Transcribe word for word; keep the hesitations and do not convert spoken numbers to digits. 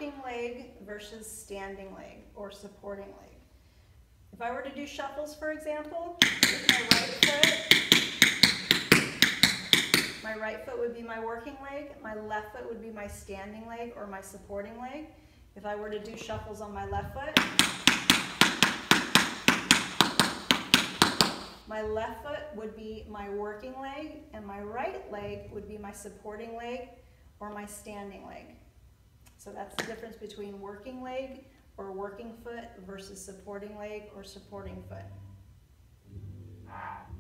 working leg versus standing leg or supporting leg. If I were to do shuffles, for example, with my right foot, my right foot would be my working leg, my left foot would be my standing leg or my supporting leg. If I were to do shuffles on my left foot, my left foot would be my working leg and my right leg would be my supporting leg or my standing leg. So that's the difference between working leg or working foot versus supporting leg or supporting foot.